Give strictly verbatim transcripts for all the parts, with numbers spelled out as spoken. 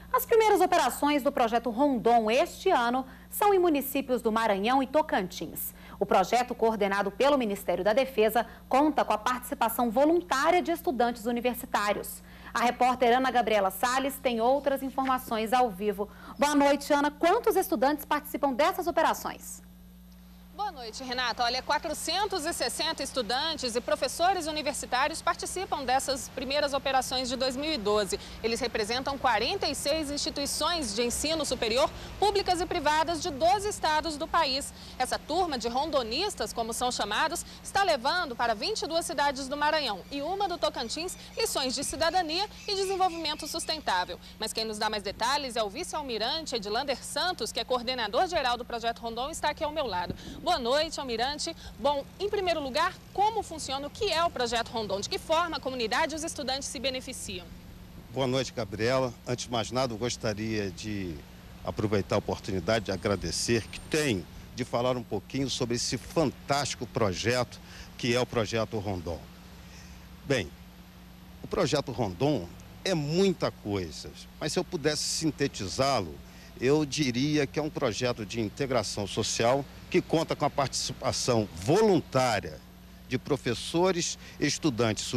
As primeiras operações do projeto Rondon este ano são em municípios do Maranhão e Tocantins. O projeto, coordenado pelo Ministério da Defesa, conta com a participação voluntária de estudantes universitários. A repórter Ana Gabriela Salles tem outras informações ao vivo. Boa noite, Ana. Quantos estudantes participam dessas operações? Boa noite, Renata. Olha, quatrocentos e sessenta estudantes e professores universitários participam dessas primeiras operações de dois mil e doze. Eles representam quarenta e seis instituições de ensino superior, públicas e privadas de doze estados do país. Essa turma de rondonistas, como são chamados, está levando para vinte e duas cidades do Maranhão e uma do Tocantins lições de cidadania e desenvolvimento sustentável. Mas quem nos dá mais detalhes é o vice-almirante Edilander Santos, que é coordenador geral do projeto Rondon, está aqui ao meu lado. Boa noite, almirante. Bom, em primeiro lugar, como funciona, o que é o projeto Rondon? De que forma a comunidade e os estudantes se beneficiam? Boa noite, Gabriela. Antes de mais nada, eu gostaria de aproveitar a oportunidade de agradecer que tem de falar um pouquinho sobre esse fantástico projeto que é o projeto Rondon. Bem, o projeto Rondon é muita coisa, mas se eu pudesse sintetizá-lo, eu diria que é um projeto de integração social que conta com a participação voluntária de professores e estudantes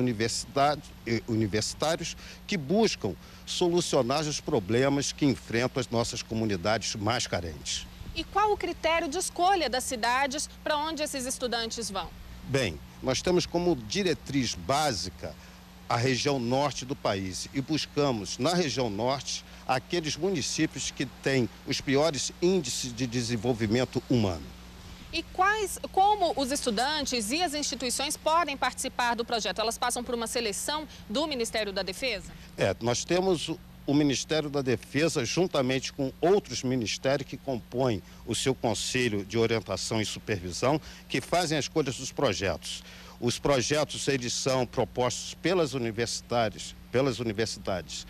universitários que buscam solucionar os problemas que enfrentam as nossas comunidades mais carentes. E qual o critério de escolha das cidades para onde esses estudantes vão? Bem, nós temos como diretriz básica a região norte do país e buscamos, na região norte, aqueles municípios que têm os piores índices de desenvolvimento humano. E quais, como os estudantes e as instituições podem participar do projeto? Elas passam por uma seleção do Ministério da Defesa? É, nós temos o Ministério da Defesa, juntamente com outros ministérios que compõem o seu Conselho de Orientação e Supervisão, que fazem a escolha dos projetos. Os projetos, eles são propostos pelas universidades, pelas universidades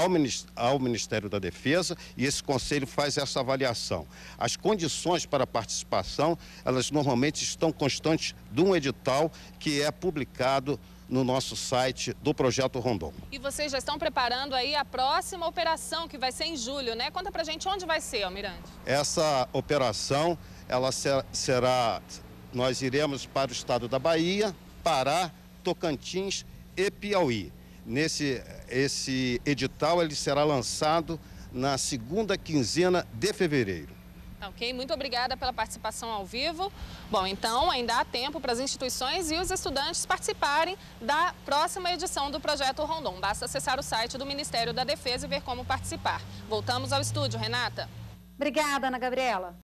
ao Ministério da Defesa, e esse conselho faz essa avaliação. As condições para a participação, elas normalmente estão constantes de um edital que é publicado no nosso site do Projeto Rondon. E vocês já estão preparando aí a próxima operação, que vai ser em julho, né? Conta pra gente onde vai ser, almirante. Essa operação, ela será, nós iremos para o estado da Bahia, Pará, Tocantins e Piauí. Nesse esse edital, ele será lançado na segunda quinzena de fevereiro. Ok, muito obrigada pela participação ao vivo. Bom, então ainda há tempo para as instituições e os estudantes participarem da próxima edição do Projeto Rondon. Basta acessar o site do Ministério da Defesa e ver como participar. Voltamos ao estúdio, Renata. Obrigada, Ana Gabriela.